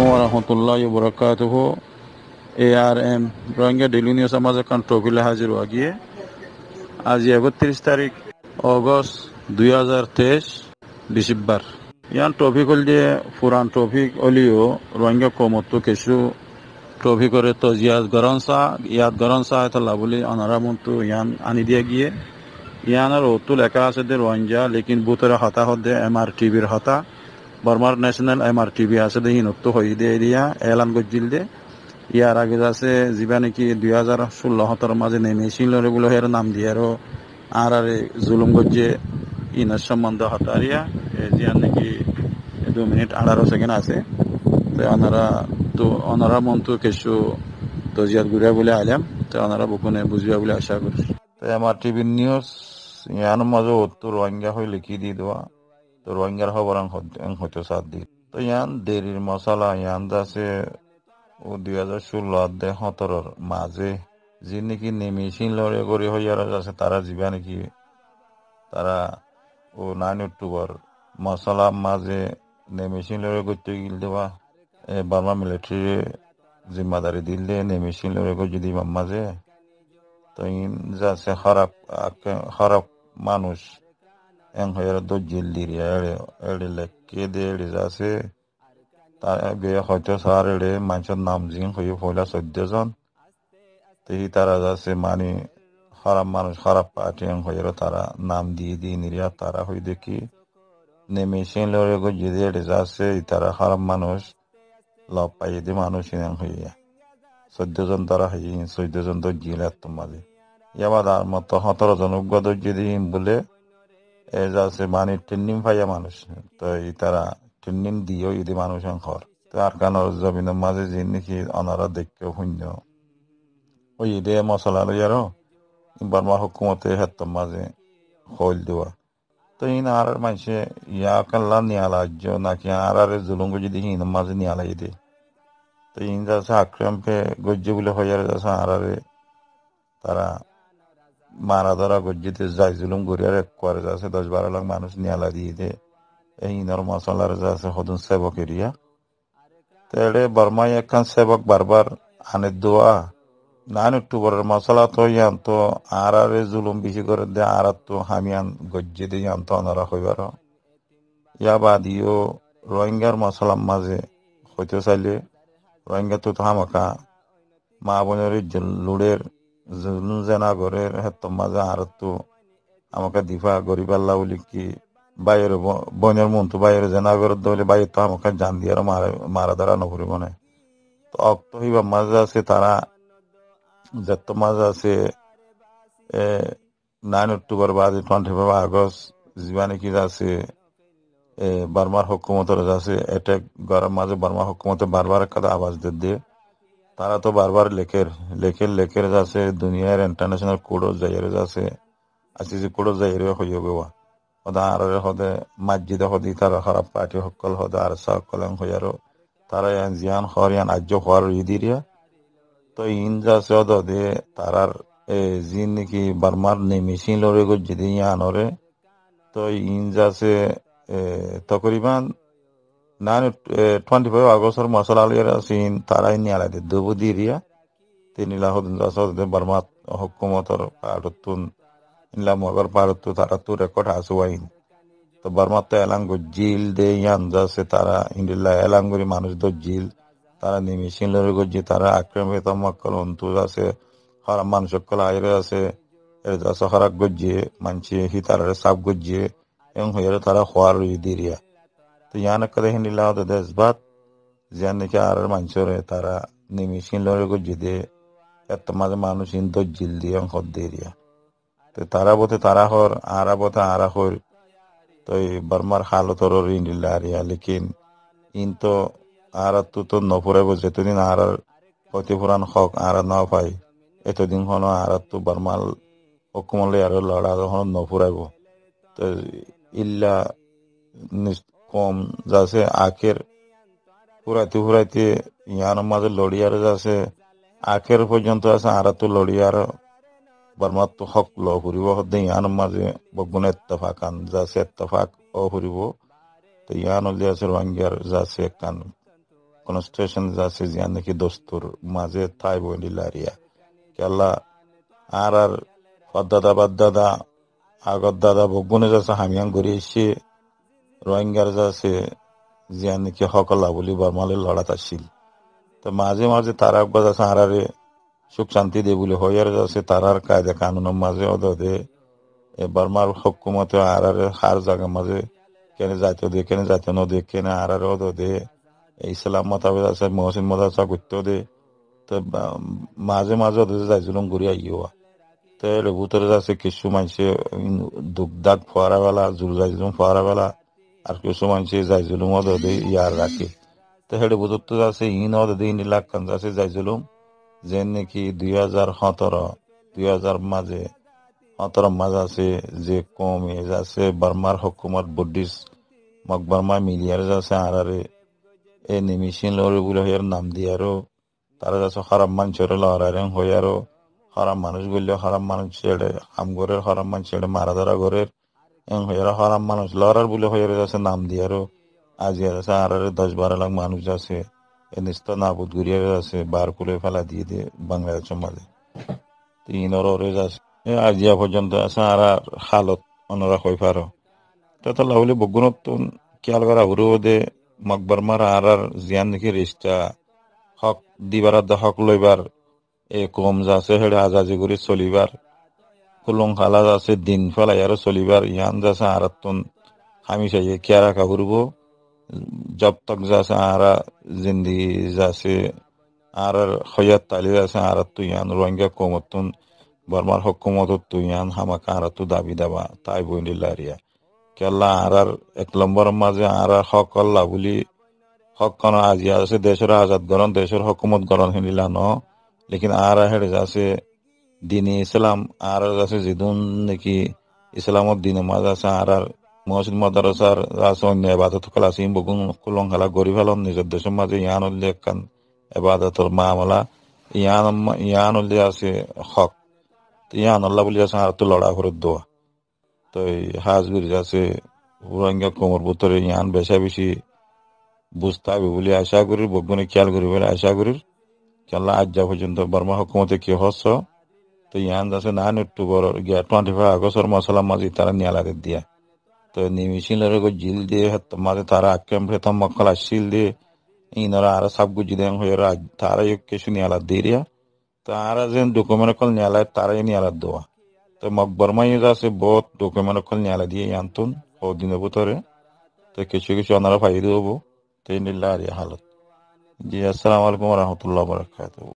warahmatullahi wabarakatuh. ARM Rohingya daily news আমাদের কান টপিলে হাজির হওয়া গিয়ে আজ 31 তারিখ অগস্ট 2023 ডিসেম্বর ইয়ান টপিক হল যে পুরান টপিক হলিও রোহিঙ্গা কমতো কিছু টপিক করে তো ইয়াদ গরনসা এতলা বলি অনারা মন্তু ইয়ান আনি দিয়ে গিয়ে ইয়ানের অতু লেখা আছে যে রোহিঙ্গা লেকিন বুতরে হতা হদে MRTVর হতা বর্মার ন্যাশনাল MRTV আছে দে হিনত্ব হই দে এরিয়া এলান গজ্জিল দে ইয়ার আগে আছে যিবা নাকি 2016-17 মাঝে নেমেছিল বলে এর নাম দিয়ে আর জুলুম গজ্জে ইনার সম্বন্ধ হতারিয়া জিয়ান নাকি 2 মিনিট 18 সেকেন্ড আছে তো ওনারা মন্তু কিছু তজিয়াত ঘুরিয়া বলে আইলাম তো ওনারা বকুনে বুঝিয়া বলে আশা করি তো MRTV নিউজ ইয়ান মাঝে উত্তর রোহিঙ্গা হয়ে লিখি দিয়ে দেওয়া তো রোহিঙ্গার খবর হয়তো সাথ দি তো ইয়ান দেরির মশলা ইয়ান আছে ও 2016-17 মাঝে যে নাকি নেমেছিল লড়ে করে হইয়ার আছে তারা যাবা নাকি তারা ও 9 অক্টোবর মশলা মাঝে নেমেছিল লড়ে করতে গিল দেওয়া বার্মা মিলিটারি জিম্মাদারি দিলে নেমেছিল লড়ে করে যদি মাঝে তো ইন যাচ্ছে খারাপ মানুষ এং হইয়ার দজ্জিল দিরিয়া এড়ে লেখকে দিয়ে এড়ে যাচ্ছে বে হয়তো সার এড়ে মানুষের নাম জিং হয়ে পয়লা 14 জন তেহি তারা যাচ্ছে মানে খারাপ মানুষ খারাপ পার্টি এং হইয়ার তারা নাম দিয়ে নিরিয়া তারা হই দেখি নেমেছেন লড়ে গো যদি এড়ে যাচ্ছে তারা খারাপ মানুষ লব পাইয়ে দিয়ে মানুষ এং হইয়া 14 জন তারা হই 14 জন দজ্জিল এত মাঝে ইয়াবাদ আর মতো 17 জন উগ্র দজ্জি বলে যাচ্ছে মানে ট্রেনিং পাইয়া মানুষ তো এই তারা ট্রেনিং দিয়েও যদি মানুষ ঘর তো আর কানোর জমিনের মাঝে যে নাকি অনারা দেখতেও শূন্য ওই ঈদে মশলা লইয়ারও বার্মা হুকুমতে হেতম মাঝে হইল দেওয়া তো ইন আর মানুষে ইয়া কাল্লা নিয়ালা নাকি আর জুলুঙ্গ যদি হিন মাঝে নিয়ালাই দে তো ইন যাচ্ছে আক্রম পে গজ্জে বলে হইয়ার যাচ্ছে আর তারা মারা ধরা গজ্জিতে যাই জুলুম গড়িয়ার করে যাচ্ছে 10-12 লাখ মানুষ নিয়ালা দিয়ে দে এই ইনর মশলার যাচ্ছে হদুন সেবক এরিয়া তো এড়ে বর্মায় একখান সেবক বারবার আনে দোয়া 9 অক্টোবরের মশলা তো ইয়ান তো আর জুলুম বেশি করে দে আর তো হামিয়ান গজ্জে দিয়ে ইয়ান তো অনারা হইবার ইয়া বাদিও রোহিঙ্গার মশলার মাঝে হইতে চাইলে রোহিঙ্গা তো হামাকা মা বোনের লুড়ের জেনাগরের হেতম মাঝে আর তো আমাকে দিফা গরিবাল্লা বলি কি বাইরের বনের মন্তু বাইরে জেনাগরের দলে বাইরে তো আমাকে জান দিয়ে মারা ধরা নকরি মনে তো অক্ত হইবা মাঝে আছে তারা যত মাঝে আছে 9 অক্টোবর বাদে 25 আগস্ট যা নাকি আছে বার্মার হুকুমতের আছে অ্যাটাক গরম মাঝে বার্মা হুকুমতে বারবার একটা আওয়াজ দিয়ে তারা তো বারবার লেখের যাচ্ছে দুনিয়ার ইন্টারন্যাশনাল কোডও যাইয়ের যাচ্ছে আইসিসি কোডও যাইয়ের হইয়া গোয়া হদা আর হদে মসজিদে হদি তারা খারাপ পার্টি সকল হদে আর সকল হইয়ারও তারা জিয়ান হরিয়ান আজ্য হওয়ার ইদিরিয়া তো ইন যাচ্ছে হদে তারার জিন নাকি বার্মার নেমেছিন লড়ে গো যদি আনরে তো ইন যাচ্ছে তকরিবান 25 আগস্টের মশলা আলিয়ার সিন তারাই নিয়ালাই দে দুবুদি এরিয়া তিনিলা হদিন যাচ্ছে বার্মা হুকুমতর পাড়তুন ইনলা মগর পাড়তু তারা তো রেকর্ড আসুয়াইন তো বার্মা তো এলাঙ্গো জিল দে ইয়ান যাচ্ছে তারা ইন্ডিল্লা এলাঙ্গুরি মানুষ তো জিল তারা নেমেছিন লড়ে গজ্জি তারা আক্রমিত মক্কল অন্তু আছে খারাপ মানুষ সকল আইরে আছে এর যাচ্ছে খারাপ গজ্জিয়ে মানছি হিতারের সাপ গজ্জিয়ে এবং হইয়ারে তারা হওয়ার ইদিরিয়া তো ইয়ান একটা হিন্দিলা হতে দেশবাদ জিয়ান নাকি আর মানুষরে তারা নেমেছিন লড়ে গজ্জি দে এত মাঝে মানুষ ইন জিল দিয়ে হদ দেরিয়া তো তারা বলতে তারা হর আরা বলতে আরা হর তো এই বার্মার হালতর ইন্ডিল্লা আরিয়া লেকিন ইন তো আর তো নফুরাইব যেতদিন আর ক্ষতিপূরণ হক আর না পাই এতদিন হনো আর তো বার্মাল হুকুমলে আর লড়া হন নফুরাইব তো ইল্লা কম যাচ্ছে আখের ফুরাইতে ইয়ার মাঝে লড়িয়ার যাচ্ছে আখের পর্যন্ত আছে আর তো লড়িয়ার বার্মার তো হক ল ফুরিব হদ্দে ইয়ান মাঝে বগুন এত্তফাকান যাচ্ছে এত্তফাক ও ফুরিব তো ইয়ান হলে আছে রোহিঙ্গার যাচ্ছে কান কনস্ট্রাকশন আছে জিয়ান নাকি দস্তুর মাঝে তাই বইলারিয়া কেলা আর পদ্দাদা বাদ্দাদা আগত দাদা বগুনে যাচ্ছে হামিয়াং ঘুরে এসে রোহিঙ্গার যাচ্ছে জিয়ান নাকি হকলা বলি বর্মালে লড়াত আসছিল তো মাঝে মাঝে তারা একবার আছে আরারে সুখ শান্তি দে বলে হইয়ার যাচ্ছে তারার কায়দা কানুনের মাঝে অদে বর্মার হকুমতে আরারে হার জায়গা মাঝে কেনে যাইতে দে কেনে যাইতে ন দে কেনে আরারে অদে ইসলাম মোতাবেক আছে মহসিন মদাসা করতে দে তো মাঝে মাঝে ওদের যাইছিলাম ঘুরে আইয়া তো এর ভিতরে আছে কিছু মানুষে দুঃখ দাগ ফোয়ারা বেলা জুল যাইছিলাম ফোয়ারা বেলা আর কিছু মানুষে যাইছিলাম ওদের ইয়ার রাখে তো হেডে বুঝতে তো আছে ইন ওদের ইন লাখ খান আছে যাইছিলাম যে নাকি 2017 মাঝে 17 মাঝে আছে যে কম এজ আছে বার্মার হকুমত বুদ্ধিস্ট মক বার্মা মিলিয়ার আছে আরারে এ নিমিশিন লড়ে বলে হইয়ার নাম দিয়ারও তারা যাচ্ছে খারাপ মানুষের লড়াইরেন হইয়ারও খারাপ মানুষ বললে খারাপ মানুষ ছেড়ে আমগরের খারাপ মানুষ ছেড়ে মারা ধরা ঘরের এন হইয়ারা খারাপ মানুষ লড়ার বলে হইয়ার যাচ্ছে নাম দিয়ারও আজ আছে আরারে 10-12 লাখ মানুষ আছে এ নিস্ত নাবুদ গুরিয়ার আছে বার কুলে ফেলা দিয়ে দিয়ে বাংলাদেশের মাঝে তিন ওরে যাচ্ছে আজিয়া পর্যন্ত আছে আর হালত অনরা হয়ে পারো তা লাউলি বগুণত্ব খেয়াল করা হুরু দে মকবর মারা আর জিয়ান নাকি রিস্টা হক দিবার হক লইবার এ কম যাচ্ছে হেড়ে আজাজি করে চলিবার কুলং খালা যাচ্ছে দিন ফেলাই আর চলিবার ইয়ান যাচ্ছে আর আমি চাই খেয়া রাখা ঘুরব জব তক যাচ্ছে আর জিন্দিগি যাচ্ছে আর হইয়ার তালি যাচ্ছে আর তুই ইয়ান রোহিঙ্গা কমতুন বর্মার হকুমত তুই ইয়ান হামাকা আর তু দাবি দাবা তাই বইলিল্লারিয়া কেলা আর 1 নম্বর মাঝে আর হক আল্লাহ বলি হক কোন আজি আছে দেশের আজাদ গরণ দেশের হকুমত গরণ হিলা ন লেকিন আর হেড়ে আছে দিনে ইসলাম আর আছে জিদুন নাকি ইসলামত দিনে মাঝে আছে আর মসজিদ মাদ্রাসার আছে অন্য এবাদত কলা আছে বগুন কুলং খেলা গরিব হলাম নিজের দেশের মাঝে ইয়ান উল্লেখ কান এবাদতর মামলা ইয়ান উল্লেখ আছে হক ইয়ান আল্লাহ বলি আছে আর তো লড়া করে দোয়া তো হাজবির আছে রোহিঙ্গা কোমর ভিতরে ইয়ান বেশা বেশি বুঝতে হবে বলে আশা করি বগুনে খেয়াল করি বলে আশা করি খেলা আজ যা পর্যন্ত বর্মা হকুমতে কি হচ্ছ তো ইয়ান আছে 9 অক্টোবর 25 আগস্টর মশলা মাঝে তারা নিয়ালাতে দিয়া তো নিমিশিলের জিল দিয়ে মাঝে তারা আক্রম প্রথম মক্কল আসিল দিয়ে ইনরা আর সব গুজি দেন হয়ে তারা কিছু নিয়ালাত দিয়ে তারা যে ডকুমেন্ট কল নিয়ালায় তারাই নিয়ালাত দেওয়া তো মকবরমাই আছে বহুত ডকুমেন্ট কল নিয়ালা দিয়ে আনতুন ও দিনের ভিতরে তো কিছু কিছু ওনারা ফাইদে হবো তো নিল্লা আর হালত জি আসসালামু আলাইকুম রহমতুল্লাহ বরকাত।